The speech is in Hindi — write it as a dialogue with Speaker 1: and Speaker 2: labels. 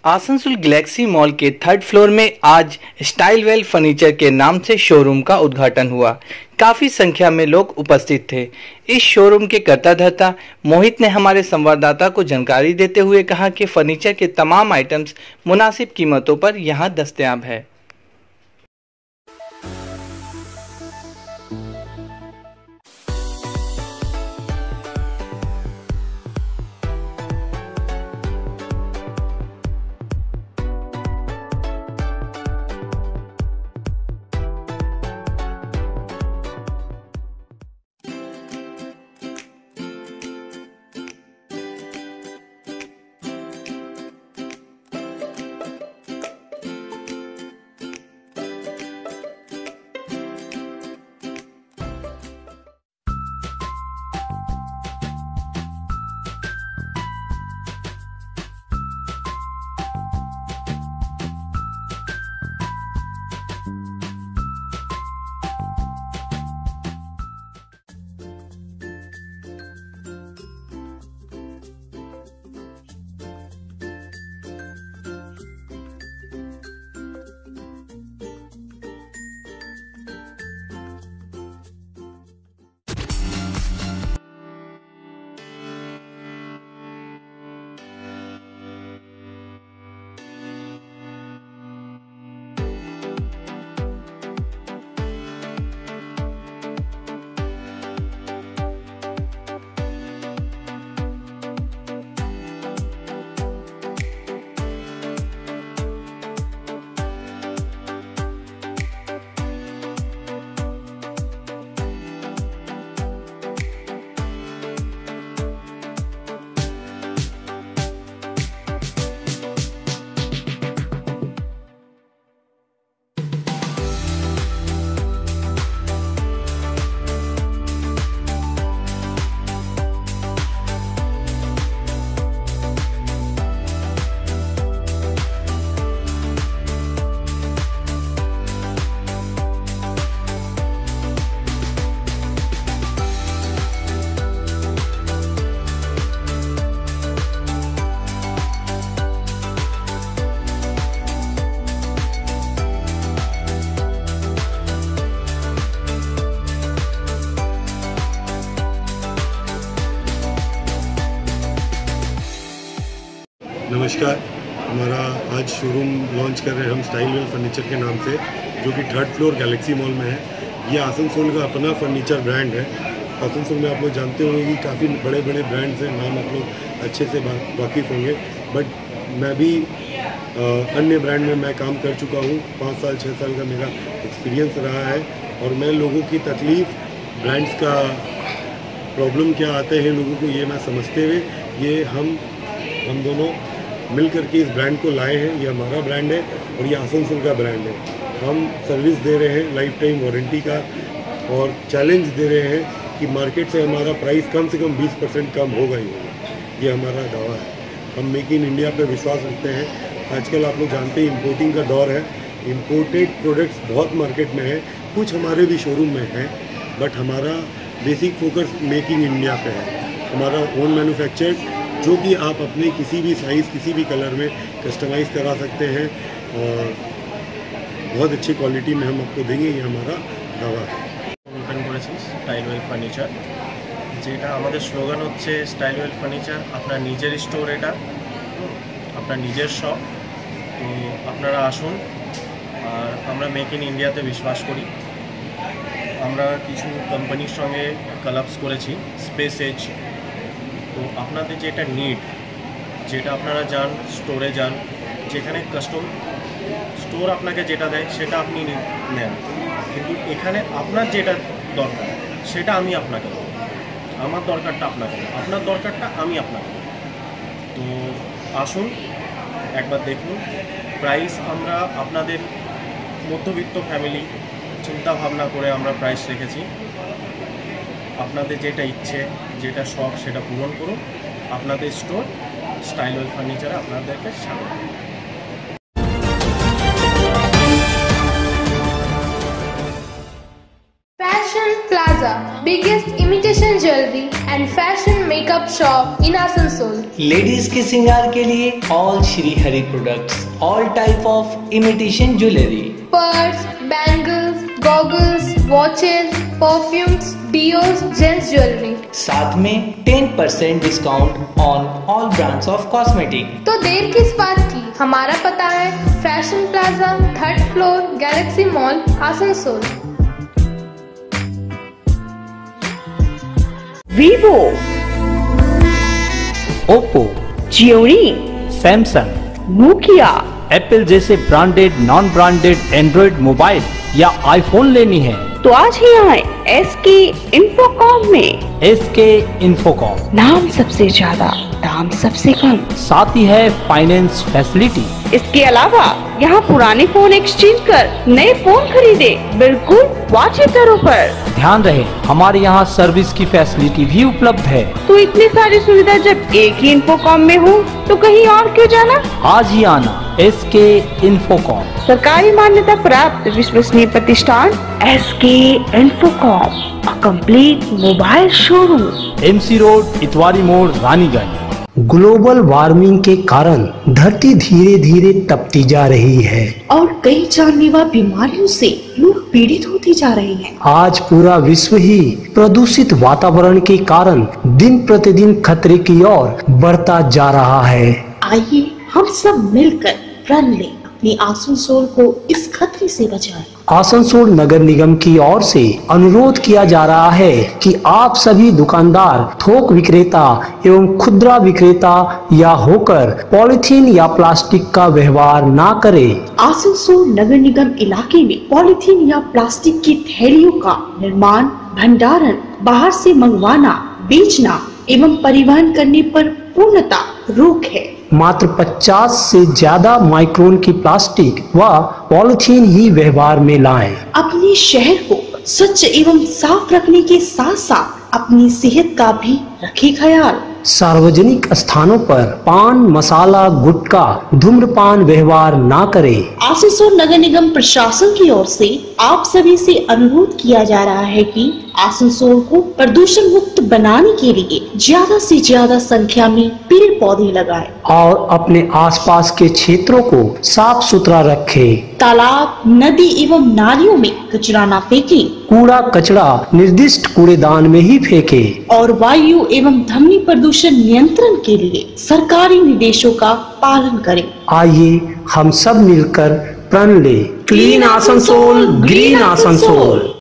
Speaker 1: आसनसोल गैलेक्सी मॉल के थर्ड फ्लोर में आज स्टाइलवेल फर्नीचर के नाम से शोरूम का उद्घाटन हुआ। काफी संख्या में लोग उपस्थित थे। इस शोरूम के कर्ता धर्ता मोहित ने हमारे संवाददाता को जानकारी देते हुए कहा कि फर्नीचर के तमाम आइटम्स मुनासिब कीमतों पर यहां दस्तयाब है।
Speaker 2: नमस्कार। हमारा आज शोरूम लॉन्च कर रहे हैं हम स्टाइलवेल फर्नीचर के नाम से, जो कि थर्ड फ्लोर गैलेक्सी मॉल में है। ये आसनसोल का अपना फर्नीचर ब्रांड है। आसनसोल में आप लोग जानते होंगे कि काफ़ी बड़े बड़े ब्रांड्स हैं, नाम आप लोग अच्छे से वाकिफ़ होंगे। बट मैं भी अन्य ब्रांड में मैं काम कर चुका हूँ। 5 साल 6 साल का मेरा एक्सपीरियंस रहा है और मैं लोगों की तकलीफ़, ब्रांड्स का प्रॉब्लम क्या आते हैं लोगों को, ये मैं समझते हुए ये हम दोनों मिल करके इस ब्रांड को लाए हैं। ये हमारा ब्रांड है और ये आसनसोल का ब्रांड है। हम सर्विस दे रहे हैं लाइफ टाइम वारंटी का और चैलेंज दे रहे हैं कि मार्केट से हमारा प्राइस कम से कम 20% कम होगा ही होगा। ये हमारा दावा है। हम मेक इन इंडिया पे विश्वास रखते हैं। आजकल आप लोग जानते हैं इम्पोर्टिंग का दौर है। इम्पोर्टेड प्रोडक्ट्स बहुत मार्केट में है, कुछ हमारे भी शोरूम में हैं, बट हमारा basic focus make in India पे है। हमारा ओन मैन्युफैक्चर्ड, जो कि आप अपने किसी भी साइज़ किसी भी कलर में कस्टमाइज़ करा सकते हैं और बहुत अच्छी क्वालिटी में हम आपको देंगे। ये हमारा दावा है।
Speaker 3: ওপেন করেছি স্টাইলওয়েল ফার্নিচার, যেটা আমাদের স্লোগান হচ্ছে স্টাইলওয়েল ফার্নিচার আপনার নিজের স্টোর, এটা আপনার নিজের শপ। তো আপনারা আসুন। আর আমরা মেক ইন ইন্ডিয়াতে বিশ্বাস করি। আমরা কিছু কোম্পানির সঙ্গে কলাবস করেছি, স্পেস এজ। তো আপনাদের যেটা নিড, যেটা আপনারা যান স্টোরে যান, যেখানে কাস্টম স্টোর আপনাকে যেটা দেয় সেটা আপনি নেন, কিন্তু এখানে আপনার যেটা দরকার সেটা আমি আপনাকে দেবো। আমার দরকারটা আপনাকে দেবো, আপনার দরকারটা আমি আপনাকে দেবো। তো আসুন একবার দেখুন। প্রাইস আমরা আপনাদের মধ্যবিত্ত ফ্যামিলি চিন্তা ভাবনা করে আমরা প্রাইস রেখেছি। আপনাদের যেটা ইচ্ছে, যেটা শখ, সেটা পূরণ করুন। আপনাদের স্টোর স্টাইলওয়েল ফার্নিচারে আপনাদেরকে স্বাগত।
Speaker 4: Fashion Plaza, biggest imitation jewelry and fashion makeup one-stop shop in Asansol.
Speaker 1: Ladies के श्रृंगार के लिए all Shri Hari products, all type of imitation jewellery,
Speaker 4: Purse, bangles, goggles, watches, perfumes, deos, gents jewelry.
Speaker 1: साथ में 10% discount on all brands of cosmetic.
Speaker 4: तो देर किस बात की, हमारा पता है fashion plaza, 3rd floor, galaxy mall, Asansol.
Speaker 5: Vivo,
Speaker 6: Oppo,
Speaker 5: Gionee,
Speaker 6: Samsung,
Speaker 5: Nokia,
Speaker 6: Apple जैसे branded non branded Android mobile या आईफोन लेनी है
Speaker 5: तो आज ही आए SK इन्फोकॉम में।
Speaker 6: SK इन्फोकॉम,
Speaker 5: नाम सबसे ज्यादा, दाम सबसे कम,
Speaker 6: साथ ही है फाइनेंस फैसिलिटी।
Speaker 5: इसके अलावा यहाँ पुराने फोन एक्सचेंज कर नए फोन खरीदे बिल्कुल वाजिब दरों पर।
Speaker 6: ध्यान रहे हमारे यहाँ सर्विस की फैसिलिटी भी उपलब्ध है।
Speaker 5: तो इतनी सारी सुविधा जब एक ही इन्फोकॉम में हो तो कहीं और क्यों जाना।
Speaker 6: आज ही आना SK इन्फोकॉम,
Speaker 5: सरकारी मान्यता प्राप्त विश्वसनीय प्रतिष्ठान SK Infocom, a complete mobile showroom,
Speaker 6: MC road, Itwari मोड़, रानीगंज।
Speaker 7: ग्लोबल वार्मिंग के कारण धरती धीरे धीरे तपती जा रही है
Speaker 8: और कई जानलेवा बीमारियों से लोग पीड़ित होते जा रहे हैं।
Speaker 7: आज पूरा विश्व ही प्रदूषित वातावरण के कारण दिन प्रतिदिन खतरे की ओर बढ़ता जा रहा है।
Speaker 8: आइए हम सब मिलकर प्रण लें, अपनी आसनसोल को इस खतरे से बचाएं।
Speaker 7: आसनसोल नगर निगम की ओर से अनुरोध किया जा रहा है कि आप सभी दुकानदार, थोक विक्रेता एवं खुदरा विक्रेता या होकर पॉलिथीन या प्लास्टिक का व्यवहार ना करें।
Speaker 8: आसनसोल नगर निगम इलाके में पॉलिथीन या प्लास्टिक की थैलियों का निर्माण, भंडारण, बाहर से मंगवाना, बेचना एवं परिवहन करने पर पूर्णतः रोक है।
Speaker 7: मात्र 50 से ज्यादा माइक्रोन की प्लास्टिक व पॉलिथीन ही व्यवहार में लाएं।
Speaker 8: अपने शहर को स्वच्छ एवं साफ रखने के साथ साथ अपनी सेहत का भी रखें ख्याल।
Speaker 7: सार्वजनिक स्थानों पर पान मसाला गुटखा धूम्रपान व्यवहार ना करें।
Speaker 8: आसनसोल नगर निगम प्रशासन की ओर से आप सभी से अनुरोध किया जा रहा है कि आसनसोल को प्रदूषण मुक्त बनाने के लिए ज्यादा से ज्यादा संख्या में पेड़ पौधे लगाएं
Speaker 7: और अपने आसपास के क्षेत्रों को साफ सुथरा रखें।
Speaker 8: तालाब, नदी एवं नालियों में कचरा न फेंकें।
Speaker 7: कूड़ा कचरा निर्दिष्ट कूड़ेदान में ही फेंकें
Speaker 8: और वायु एवं ध्वनि प्रदूषण नियंत्रण के लिए सरकारी निर्देशों का पालन करें।
Speaker 7: आइए हम सब मिलकर प्रण लें। Clean Asansol, green Asansol.